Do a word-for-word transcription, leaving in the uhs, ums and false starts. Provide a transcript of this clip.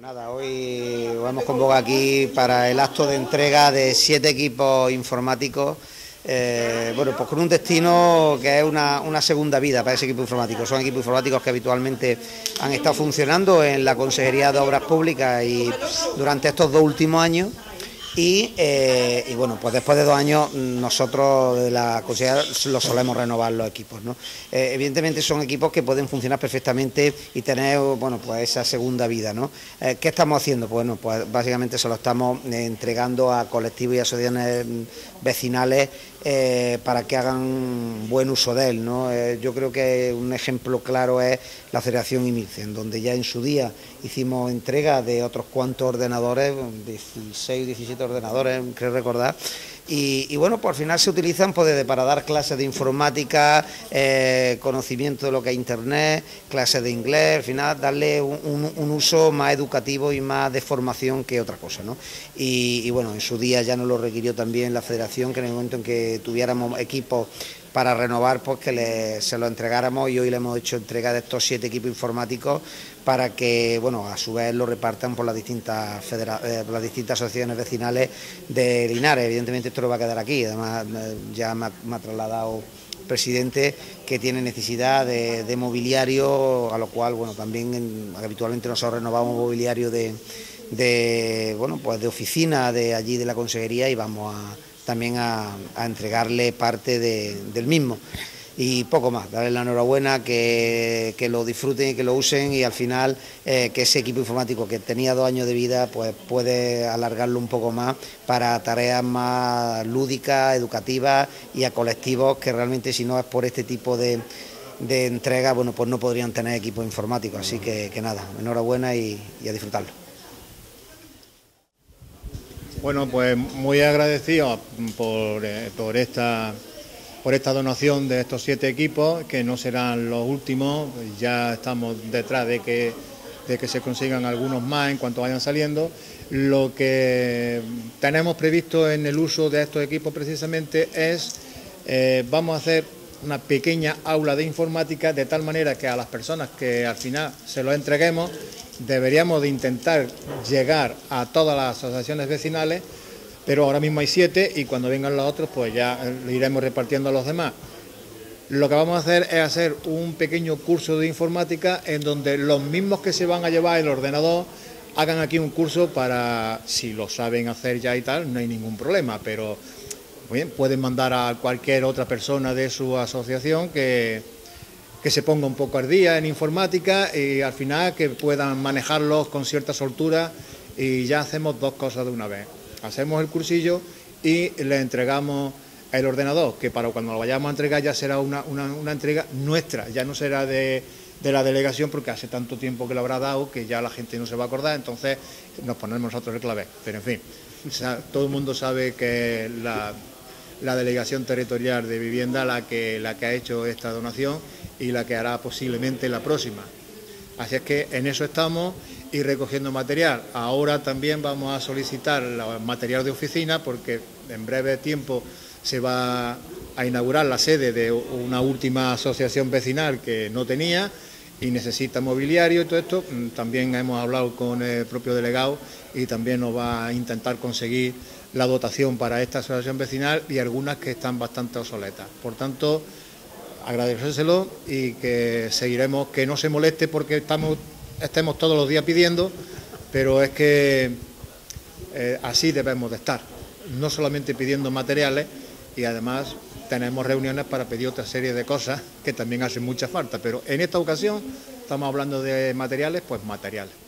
Nada, hoy os hemos convocado aquí para el acto de entrega de siete equipos informáticos, eh, bueno, pues con un destino que es una, una segunda vida para ese equipo informático. Son equipos informáticos que habitualmente han estado funcionando en la Consejería de Obras Públicas y durante estos dos últimos años. Y, eh, y bueno, pues después de dos años nosotros de la Consejería los solemos renovar los equipos, ¿no? Eh, evidentemente son equipos que pueden funcionar perfectamente y tener, bueno, pues esa segunda vida, ¿no? Eh, ¿Qué estamos haciendo? Bueno, pues básicamente se lo estamos eh, entregando a colectivos y asociaciones vecinales eh, para que hagan buen uso de él, ¿no? Eh, yo creo que un ejemplo claro es la Federación IMIRCEN, donde ya en su día hicimos entrega de otros cuantos ordenadores, dieciséis, diecisiete ordenadores, creo recordar, y, y bueno, pues al final se utilizan pues, desde para dar clases de informática, eh, conocimiento de lo que es Internet, clases de inglés, al final darle un, un, un uso más educativo y más de formación que otra cosa, ¿no? Y, y bueno, en su día ya nos lo requirió también la Federación, que en el momento en que tuviéramos equipos para renovar, pues que le, se lo entregáramos, y hoy le hemos hecho entrega de estos siete equipos informáticos para que, bueno, a su vez lo repartan por las distintas federa eh, por las distintas asociaciones vecinales de Linares. Evidentemente esto no va a quedar aquí, además eh, ya me ha, me ha trasladado el presidente que tiene necesidad de, de mobiliario, a lo cual, bueno, también en, habitualmente nosotros renovamos mobiliario de, de, bueno, pues de oficina de allí de la consejería, y vamos a también a, a entregarle parte de, del mismo. Y poco más, darle la enhorabuena, que, que lo disfruten y que lo usen, y al final eh, que ese equipo informático que tenía dos años de vida pues puede alargarlo un poco más para tareas más lúdicas, educativas y a colectivos que realmente, si no es por este tipo de, de entrega, bueno, pues no podrían tener equipos informáticos. Así que, que nada, enhorabuena y, y a disfrutarlo. Bueno, pues muy agradecido por, eh, por, esta, por esta donación de estos siete equipos, que no serán los últimos. Ya estamos detrás de que, de que se consigan algunos más en cuanto vayan saliendo. Lo que tenemos previsto en el uso de estos equipos precisamente es, eh, vamos a hacer una pequeña aula de informática, de tal manera que a las personas que al final se los entreguemos, deberíamos de intentar llegar a todas las asociaciones vecinales, pero ahora mismo hay siete, y cuando vengan los otros pues ya lo iremos repartiendo a los demás. Lo que vamos a hacer es hacer un pequeño curso de informática en donde los mismos que se van a llevar el ordenador hagan aquí un curso para, si lo saben hacer ya y tal, no hay ningún problema, pero bien, pueden mandar a cualquier otra persona de su asociación que... que se ponga un poco al día en informática, y al final que puedan manejarlos con cierta soltura, y ya hacemos dos cosas de una vez. Hacemos el cursillo y le entregamos el ordenador, que para cuando lo vayamos a entregar ya será una, una, una entrega nuestra, ya no será de, de la delegación, porque hace tanto tiempo que lo habrá dado que ya la gente no se va a acordar, entonces nos ponemos nosotros el clavé. Pero en fin, o sea, todo el mundo sabe que la, la delegación territorial de vivienda la que, la que ha hecho esta donación y la que hará posiblemente la próxima. Así es que en eso estamos, y recogiendo material. Ahora también vamos a solicitar el material de oficina, porque en breve tiempo se va a inaugurar la sede de una última asociación vecinal que no tenía y necesita mobiliario y todo esto. También hemos hablado con el propio delegado y también nos va a intentar conseguir la dotación para esta asociación vecinal y algunas que están bastante obsoletas. Por tanto, agradecérselo, y que seguiremos, que no se moleste porque estamos, estemos todos los días pidiendo, pero es que eh, así debemos de estar, no solamente pidiendo materiales, y además tenemos reuniones para pedir otra serie de cosas que también hacen mucha falta, pero en esta ocasión estamos hablando de materiales, pues materiales.